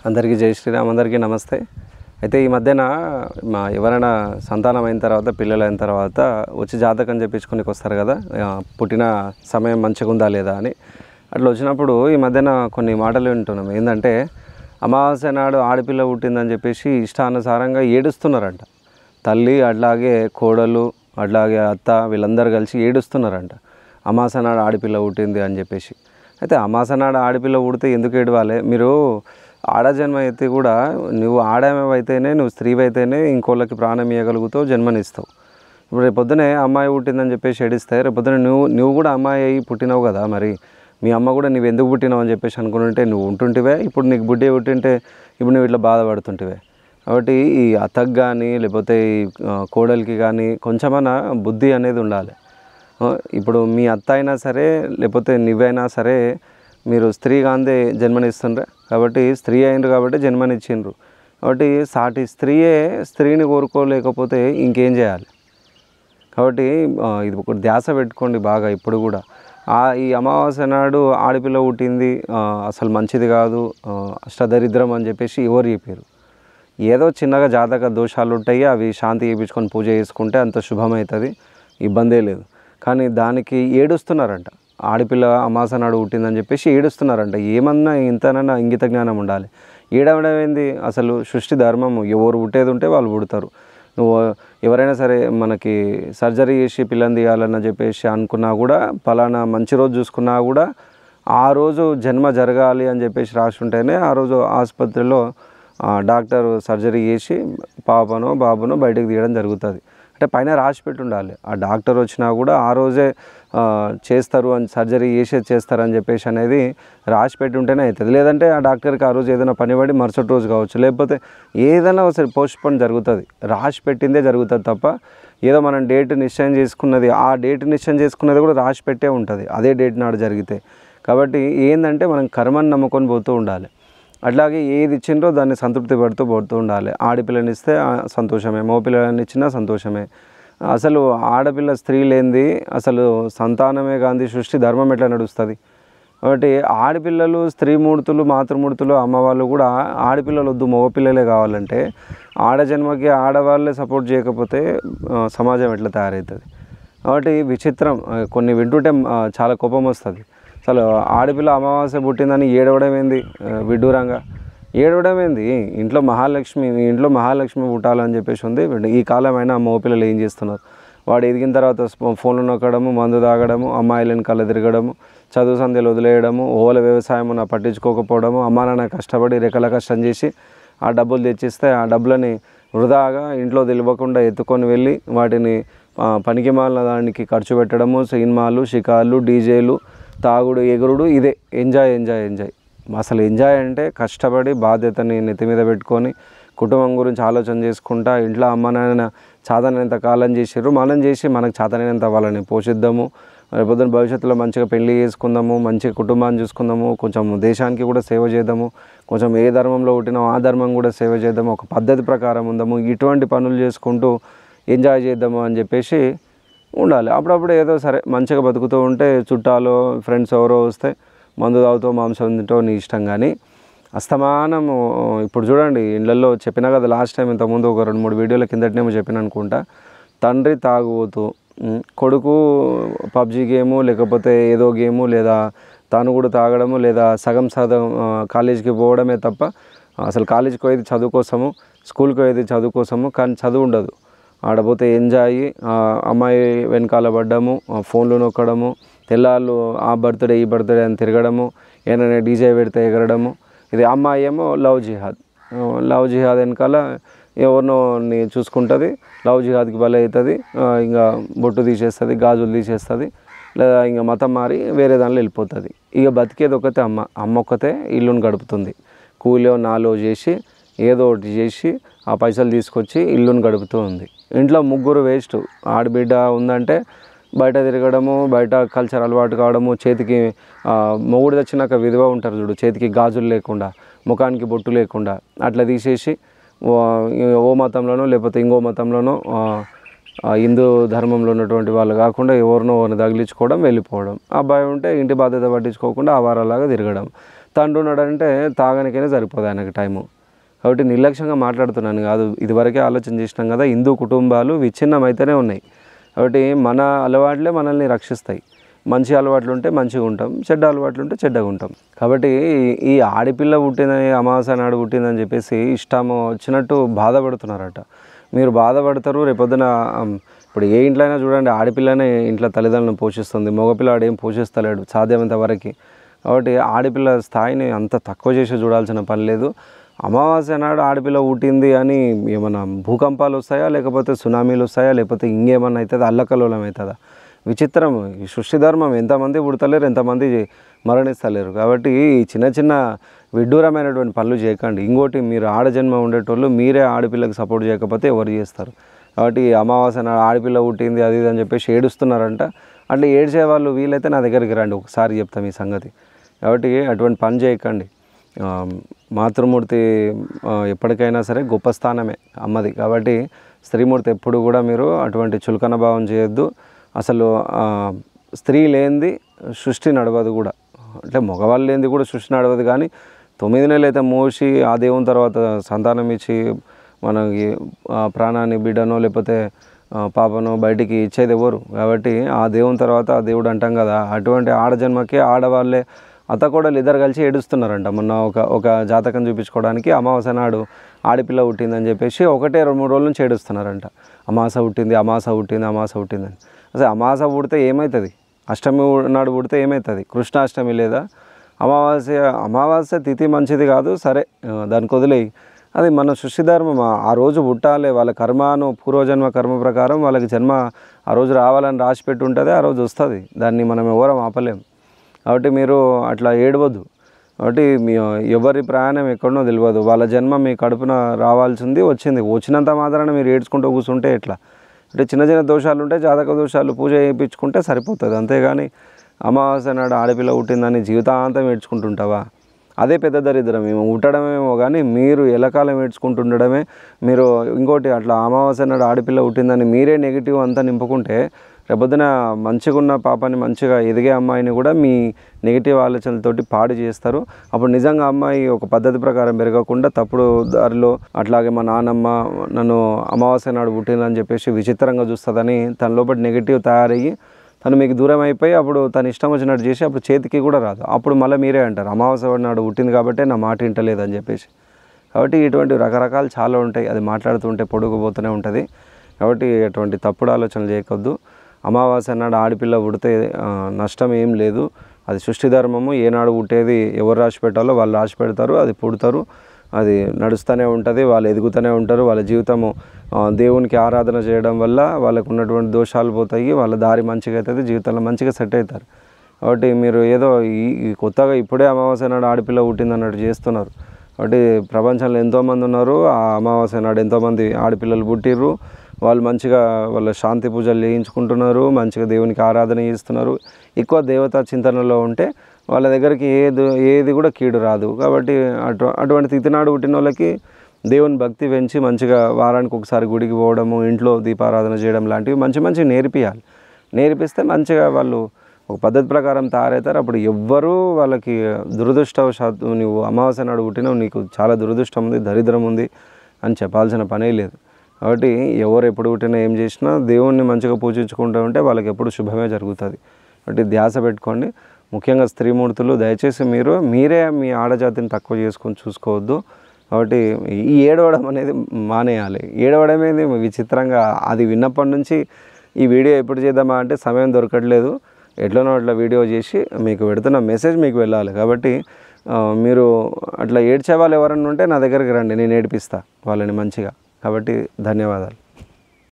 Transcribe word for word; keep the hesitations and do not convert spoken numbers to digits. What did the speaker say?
అందరికీ జై శ్రీరామ్. అందరికీ నమస్తే. అయితే ఈ మధ్యన మా ఎవరైనా సంతానం అయిన తర్వాత పిల్లలు అయిన తర్వాత వచ్చి జాతకం చెప్పించుకునికి వస్తారు కదా, పుట్టిన సమయం మంచిగా ఉందా లేదా అని. అట్లా వచ్చినప్పుడు ఈ మధ్యన కొన్ని మాటలు వింటున్నాం. ఏంటంటే అమావాస్య నాడు ఆడపిల్ల పుట్టిందని చెప్పేసి ఇష్టానుసారంగా ఏడుస్తున్నారంట. తల్లి అట్లాగే కోడలు అట్లాగే అత్త వీళ్ళందరూ కలిసి ఏడుస్తున్నారంట, అమావాస్య నాడు ఆడపిల్ల పుట్టింది అని చెప్పేసి. అయితే అమావాస్య నాడు ఆడపిల్ల పుడితే ఎందుకు ఏడవాలి? మీరు ఆడజన్మ అయితే కూడా నువ్వు ఆడమైతేనే, నువ్వు స్త్రీ అయితేనే ఇంకోళ్ళకి ప్రాణం ఇవ్వగలుగుతావు, జన్మనిస్తావు. ఇప్పుడు రేపు పొద్దునే అమ్మాయి పుట్టిందని చెప్పేసి ఏడిస్తే రేపు పొద్దున నువ్వు నువ్వు కూడా అమ్మాయి అయ్యి పుట్టినావు కదా, మరి మీ అమ్మ కూడా నువ్వు ఎందుకు పుట్టినావు అని చెప్పేసి అనుకుంటుంటే నువ్వు ఉంటుంటివే. ఇప్పుడు నీకు బుడ్డి పుట్టింటే ఇప్పుడు నువ్వు ఇట్లా బాధపడుతుంటివే. కాబట్టి ఈ అత్తకు కానీ లేకపోతే ఈ కోడలికి కానీ కొంచెమన్నా బుద్ధి అనేది ఉండాలి. ఇప్పుడు మీ అత్త అయినా సరే లేకపోతే నువ్వైనా సరే మీరు స్త్రీ కాందే జన్మనిస్తుండ్రే కాబట్టి, స్త్రీ అయినరు కాబట్టి జన్మనిచ్చిండ్రు కాబట్టి సాటి స్త్రీయే స్త్రీని కోరుకోలేకపోతే ఇంకేం చేయాలి? కాబట్టి ఇది ఒక ధ్యాస పెట్టుకోండి బాగా. ఇప్పుడు కూడా ఈ అమావాస్య నాడు ఆడపిల్ల పుట్టింది అసలు మంచిది కాదు, అష్టదరిద్రం అని చెప్పేసి ఎవరు చెప్పారు? ఏదో చిన్నగా జాతక దోషాలు ఉంటాయి, అవి శాంతి చేయించుకొని పూజ చేసుకుంటే అంత శుభమవుతుంది, ఇబ్బందే లేదు. కానీ దానికి ఏడుస్తున్నారంట. ఆడపిల్ల అమావాస్య నాడు పుట్టిందని చెప్పేసి ఏడుస్తున్నారంట. ఏమన్నా ఇంతనన్నా ఇంగిత జ్ఞానం ఉండాలి. ఏడవడం ఏంది? అసలు సృష్టి ధర్మము, ఎవరు పుట్టేది ఉంటే వాళ్ళు పుడతారు. నువ్వు ఎవరైనా సరే మనకి సర్జరీ చేసి పిల్లని తీయాలని చెప్పేసి అనుకున్నా కూడా, పలానా మంచి రోజు చూసుకున్నా కూడా ఆ రోజు జన్మ జరగాలి అని చెప్పేసి రాసి ఉంటేనే ఆ రోజు ఆసుపత్రిలో డాక్టర్ సర్జరీ చేసి పాపనో బాబునో బయటకు తీయడం జరుగుతుంది. అంటే పైన రాసి పెట్టి ఉండాలి. ఆ డాక్టర్ వచ్చినా కూడా ఆ రోజే చేస్తారు అని, సర్జరీ చేసే చేస్తారని చెప్పేసి అనేది రాసి పెట్టి ఉంటేనే అవుతుంది. లేదంటే ఆ డాక్టర్కి ఆ రోజు ఏదైనా పని పడి మరుసటి రోజు కావచ్చు, లేకపోతే ఏదైనా ఒకసారి పోస్ట్ పోన్ జరుగుతుంది. రాసి పెట్టిందే జరుగుతుంది తప్ప ఏదో మనం డేట్ నిశ్చయం చేసుకున్నది, ఆ డేట్ నిశ్చయం చేసుకున్నది కూడా రాసి పెట్టే ఉంటుంది అదే డేట్ నాడు జరిగితే. కాబట్టి ఏంటంటే మనం కర్మని నమ్ముకొని పోతూ ఉండాలి. అట్లాగే ఏది ఇచ్చిండ్రో దాన్ని సంతృప్తి పడుతూ పోతూ ఉండాలి. ఆడపిల్లని ఇస్తే సంతోషమే, మగపిల్లని ఇచ్చినా సంతోషమే. అసలు ఆడపిల్ల స్త్రీ లేనిది అసలు సంతానమే గాంధీ సృష్టి ధర్మం ఎట్లా నడుస్తుంది? కాబట్టి ఆడపిల్లలు స్త్రీమూర్తులు మాతృమూర్తులు అమ్మవాళ్ళు కూడా ఆడపిల్లలు వద్దు మగపిల్లలే కావాలంటే, ఆడజన్మకి ఆడవాళ్ళే సపోర్ట్ చేయకపోతే సమాజం ఎట్లా తయారవుతుంది? కాబట్టి విచిత్రం. కొన్ని వింటుంటే చాలా కోపం వస్తుంది. అసలు ఆడపిల్ల అమావాస్య పుట్టిందని ఏడవడం ఏంది? విడ్డూరంగా ఏడవడం ఏంది? ఇంట్లో మహాలక్ష్మి ఇంట్లో మహాలక్ష్మి పుట్టాలని చెప్పేసి ఉంది. ఈ కాలమైనా మగపిల్లలు ఏం చేస్తున్నారు? వాడు ఎదిగిన తర్వాత ఫోన్లు నొక్కడము, మందు తాగడము, అమ్మాయిలను కళ్ళ తిరగడము, చదువు సంధ్యలు వదిలేయడము, ఓల వ్యవసాయం నా పట్టించుకోకపోవడము, అమ్మా నాన్న కష్టపడి రెక్కల కష్టం చేసి ఆ డబ్బులు తెచ్చిస్తే ఆ డబ్బులని వృధాగా ఇంట్లో తెలియకుండా ఎత్తుకొని వెళ్ళి వాటిని పనికి మాలిన దానికి ఖర్చు పెట్టడము, సినిమాలు, షికార్లు, డీజేలు, తాగుడు, ఎగురుడు, ఇదే ఎంజాయ్ ఎంజాయ్ ఎంజాయ్. అసలు ఎంజాయ్ అంటే కష్టపడి బాధ్యతని నెత్తి మీద పెట్టుకొని కుటుంబం గురించి ఆలోచన చేసుకుంటా ఇంట్లో అమ్మ నాన్న చాతనైనంత కాలం చేసారు, మనం చేసి మనకు చాతనైనంత వాళ్ళని పోషిద్దాము. రేపొద్దున భవిష్యత్తులో మంచిగా పెళ్లి చేసుకుందాము, మంచిగా కుటుంబాన్ని చూసుకుందాము, కొంచెం దేశానికి కూడా సేవ చేద్దాము, కొంచెం ఏ ధర్మంలో పుట్టినామో ఆ ధర్మం కూడా సేవ చేద్దాము, ఒక పద్ధతి ప్రకారం ఉందాము, ఇటువంటి పనులు చేసుకుంటూ ఎంజాయ్ చేద్దాము అని చెప్పేసి ఉండాలి. అప్పుడప్పుడు ఏదో సరే మంచిగా బతుకుతూ ఉంటే చుట్టాలు ఫ్రెండ్స్ ఎవరో వస్తే మందు తాగుతూ మాంసం తింటూ నీ ఇష్టం. కానీ అస్తమానము ఇప్పుడు చూడండి ఇళ్ళల్లో చెప్పినా కదా లాస్ట్ టైం ఇంతకుముందు ఒక రెండు మూడు వీడియోల కిందటనేమో చెప్పిన అనుకుంటా, తండ్రి తాగుబోతూ, కొడుకు పబ్జీ గేము లేకపోతే ఏదో గేము, లేదా తాను కూడా తాగడము, లేదా సగం సగం కాలేజీకి పోవడమే తప్ప అసలు కాలేజీకి పోయేది చదువు కోసము, స్కూల్కి పోయేది చదువు కోసము, కానీ చదువు ఉండదు. ఆడపోతే ఎంజాయ్, అమ్మాయి వెనకాల పడ్డము, ఫోన్లు నొక్కడము, తెల్లాళ్ళు ఆ బర్త్డే ఈ బర్త్డే అని తిరగడము, ఏమైనా డీజే పెడితే ఎగరడము. ఇది అమ్మాయి ఏమో లవ్ జిహాద్, లవ్ జిహాద్ వెనకాల ఎవరినో చూసుకుంటుంది, లవ్ జిహాద్కి బలి అవుతుంది, ఇంకా బొట్టు తీసేస్తుంది, గాజులు తీసేస్తుంది, లేదా ఇంకా మతం మారి వేరే దానిలో వెళ్ళిపోతుంది. ఇక బతికేది ఒకతే అమ్మ, అమ్మ ఒక్కతే ఇల్లుని గడుపుతుంది. కూలో నాలో చేసి ఏదో ఒకటి చేసి ఆ పైసలు తీసుకొచ్చి ఇల్లుని గడుపుతూ ఉంది. ఇంట్లో ముగ్గురు వేస్ట్. ఆడబిడ్డ ఉందంటే బయట తిరగడము, బయట కల్చర్ అలవాటు కావడము, చేతికి మొగుడు తెచ్చినాక విధవ ఉంటారు చూడు, చేతికి గాజులు లేకుండా, ముఖానికి బొట్టు లేకుండా అట్లా తీసేసి ఓ మతంలోనో లేకపోతే ఇంకో మతంలోనో హిందూ ధర్మంలో ఉన్నటువంటి వాళ్ళు కాకుండా ఎవరినో ఎవరిని తగిలించుకోవడం, వెళ్ళిపోవడం. అబ్బాయి ఉంటే ఇంటి బాధ్యత పట్టించుకోకుండా ఆవారాలాగా తిరగడం. తండ్రి ఉన్నాడంటే తాగనికైనా సరిపోదు ఆయనకి టైము. కాబట్టి నిర్లక్ష్యంగా మాట్లాడుతున్నాను కాదు, ఇదివరకే ఆలోచన చేసినాం కదా, హిందూ కుటుంబాలు విచ్ఛిన్నమైతేనే ఉన్నాయి. కాబట్టి మన అలవాట్లే మనల్ని రక్షిస్తాయి. మంచి అలవాట్లు ఉంటే మంచిగా ఉంటాం, చెడ్డ అలవాట్లు ఉంటే చెడ్డగా ఉంటాం. కాబట్టి ఈ ఆడపిల్ల పుట్టిందని, అమావాస్య నాడు పుట్టిందని చెప్పేసి ఇష్టం వచ్చినట్టు బాధపడుతున్నారట. మీరు బాధపడతారు రేపొద్దున. ఇప్పుడు ఏ ఇంట్లో అయినా చూడండి, ఆడపిల్లనే ఇంట్లో తల్లిదండ్రులను పోషిస్తుంది, మగపిల్లాడు ఏం పోషిస్తలేడు సాధ్యమైనంత వరకు. కాబట్టి ఆడపిల్ల స్థాయిని అంత తక్కువ చేసి చూడాల్సిన పని లేదు. అమావాస్య నాడు ఆడపిల్ల పుట్టింది అని ఏమన్నా భూకంపాలు వస్తాయా, లేకపోతే సునామీలు వస్తాయా, లేకపోతే ఇంకేమన్నా అవుతుందా, అల్లకల్లోలం అవుతుందా? విచిత్రం. ఈ సృష్టి ధర్మం. ఎంతమంది పుడతలేరు, ఎంతమంది మరణిస్తలేరు. కాబట్టి ఈ చిన్న చిన్న విడ్డూరమైనటువంటి పనులు చేయకండి. ఇంకోటి, మీరు ఆడజన్మ ఉండేటోళ్ళు మీరే ఆడపిల్లకి సపోర్ట్ చేయకపోతే ఎవరు చేస్తారు? కాబట్టి అమావాస్య నాడు ఆడపిల్ల పుట్టింది అది ఇది అని చెప్పేసి ఏడుస్తున్నారంట. అట్లా ఏడ్చే వాళ్ళు వీలైతే నా దగ్గరికి రండి, ఒకసారి చెప్తాం ఈ సంగతి. కాబట్టి అటువంటి పని చేయకండి. మాతృమూర్తి ఎప్పటికైనా సరే గొప్ప స్థానమే అమ్మది. కాబట్టి స్త్రీమూర్తి ఎప్పుడు కూడా మీరు అటువంటి చులకన భావం చేయొద్దు. అసలు స్త్రీ లేనిది సృష్టి నడవదు కూడా. అంటే మగవాళ్ళు లేనిది కూడా సృష్టి నడవదు. కానీ తొమ్మిది నెలలు అయితే మోసి ఆ దేవుని తర్వాత సంతానం ఇచ్చి మనకి ప్రాణాన్ని, బిడ్డనో లేకపోతే పాపనో బయటికి ఇచ్చేది ఎవరు? కాబట్టి ఆ దేవుని తర్వాత ఆ దేవుడు అంటాం కదా, అటువంటి ఆడజన్మకి ఆడవాళ్ళే అత్తకోడలు ఇద్దరు కలిసి ఏడుస్తున్నారంట. మొన్న ఒక ఒక జాతకం చూపించుకోవడానికి అమావాస్య నాడు ఆడపిల్ల పుట్టిందని చెప్పేసి ఒకటే రెండు మూడు రోజుల నుంచి ఏడుస్తున్నారంట. అమాస పుట్టింది, అమాస పుట్టింది, అమాస పుట్టిందని. అసలు అమాస పుడితే ఏమవుతుంది? అష్టమి నాడు పుడితే ఏమవుతుంది? కృష్ణాష్టమి లేదా అమావాస్య. అమావాస్య తిథి మంచిది కాదు, సరే దానికి వదిలేయి. అది మన సృష్టి ధర్మం. ఆ రోజు పుట్టాలి, వాళ్ళ కర్మను పూర్వజన్మ కర్మ ప్రకారం వాళ్ళకి జన్మ ఆ రోజు రావాలని రాసి పెట్టి ఉంటుంది, ఆ రోజు వస్తుంది. దాన్ని మనం ఎవరం ఆపలేం. కాబట్టి మీరు అట్లా ఏడవద్దు. కాబట్టి మీ ఎవరి ప్రయాణం ఎక్కడనో తెలియదు. వాళ్ళ జన్మ మీ కడుపున రావాల్సింది వచ్చింది. వచ్చినంత మాత్రాన మీరు ఏడ్చుకుంటూ కూర్చుంటే ఎట్లా? అంటే చిన్న చిన్న దోషాలు ఉంటే జాతక దోషాలు పూజ చేయించుకుంటే సరిపోతుంది. అంతేగాని అమావాస్య నాడు ఆడపిల్ల పుట్టిందని జీవితాంతం ఏడ్చుకుంటుంటావా? అదే పెద్ద దరిద్రం. మేము పుట్టడమేమో కానీ మీరు ఎలకాలం ఏడ్చుకుంటుండడమే. మీరు ఇంకోటి, అట్లా అమావాస్య నాడు ఆడపిల్ల పుట్టిందని మీరే నెగిటివ్ అంతా నింపుకుంటే రేపొద్దున మంచిగా ఉన్న పాపని, మంచిగా ఎదిగే అమ్మాయిని కూడా మీ నెగిటివ్ ఆలోచనలతోటి పాడు చేస్తారు. అప్పుడు నిజంగా అమ్మాయి ఒక పద్ధతి ప్రకారం పెరగకుండా తప్పుడు దారిలో, అట్లాగే మా నాన్నమ్మ నన్ను అమావాస్య నాడు పుట్టిందని చెప్పేసి విచిత్రంగా చూస్తుందని తన లోపల నెగిటివ్ తయారయ్యి తను మీకు దూరం అయిపోయి అప్పుడు తను ఇష్టం వచ్చినట్టు చేసి అప్పుడు చేతికి కూడా రాదు. అప్పుడు మళ్ళీ మీరే అంటారు అమావాస్య నాడు పుట్టింది కాబట్టి నా మాట వింటలేదని చెప్పేసి. కాబట్టి ఇటువంటి రకరకాలు చాలా ఉంటాయి. అది మాట్లాడుతుంటే పొడుగుపోతూనే ఉంటుంది. కాబట్టి అటువంటి తప్పుడు ఆలోచనలు చేయకొద్దు. అమావాస్య నాడు ఆడపిల్ల పుడితే నష్టం ఏం లేదు. అది సృష్టి ధర్మము. ఏనాడు పుట్టేది ఎవరు రాసి పెట్టాలో వాళ్ళు రాసి పెడతారు, అది పుడతారు, అది నడుస్తూనే ఉంటుంది, వాళ్ళు ఎదుగుతూనే ఉంటారు. వాళ్ళ జీవితము దేవునికి ఆరాధన చేయడం వల్ల వాళ్ళకు ఉన్నటువంటి దోషాలు పోతాయి, వాళ్ళ దారి మంచిగా అవుతుంది, జీవితంలో మంచిగా సెట్ అవుతారు. కాబట్టి మీరు ఏదో ఈ కొత్తగా ఇప్పుడే అమావాస్య నాడు ఆడపిల్ల పుట్టింది అన్నట్టు చేస్తున్నారు. కాబట్టి ప్రపంచంలో ఎంతోమంది ఉన్నారు. ఆ అమావాస్య నాడు ఎంతోమంది ఆడపిల్లలు పుట్టిర్రు. వాళ్ళు మంచిగా వాళ్ళ శాంతి పూజలు చేయించుకుంటున్నారు, మంచిగా దేవునికి ఆరాధన చేస్తున్నారు. ఎక్కువ దేవతా చింతనలో ఉంటే వాళ్ళ దగ్గరికి ఏది ఏది కూడా కీడు రాదు. కాబట్టి అటు అటువంటి తిథినాడు పుట్టిన వాళ్ళకి దేవుని భక్తి పెంచి మంచిగా వారానికి ఒకసారి గుడికి పోవడము, ఇంట్లో దీపారాధన చేయడం లాంటివి మంచి మంచి నేర్పియాలి. నేర్పిస్తే మంచిగా వాళ్ళు ఒక పద్ధతి ప్రకారం తయారవుతారు. అప్పుడు ఎవ్వరూ వాళ్ళకి దురదృష్టవశాత్తు నువ్వు అమావాస్య నాడు పుట్టినావు, నీకు చాలా దురదృష్టం ఉంది, దరిద్రం ఉంది అని చెప్పాల్సిన పనే లేదు. కాబట్టి ఎవరు ఎప్పుడు పుట్టినా ఏం చేసినా దేవుణ్ణి మంచిగా పూజించుకుంటూ ఉంటే వాళ్ళకి ఎప్పుడు శుభమే జరుగుతుంది. కాబట్టి ధ్యాస పెట్టుకోండి. ముఖ్యంగా స్త్రీమూర్తులు దయచేసి మీరు మీరే మీ ఆడజాతిని తక్కువ చేసుకొని చూసుకోవద్దు. కాబట్టి ఈ ఏడవడం అనేది మానేయాలి. ఏడవడం అనేది విచిత్రంగా అది విన్నప్పటి నుంచి ఈ వీడియో ఎప్పుడు చేద్దామా అంటే సమయం దొరకట్లేదు. ఎట్లనో అట్లా వీడియో చేసి మీకు పెడుతున్న మెసేజ్ మీకు వెళ్ళాలి. కాబట్టి మీరు అట్లా ఏడ్చే వాళ్ళు ఎవరన్నా ఉంటే నా దగ్గరికి రండి, నేను ఏడిపిస్తా వాళ్ళని మంచిగా. కాబట్టి ధన్యవాదాలు.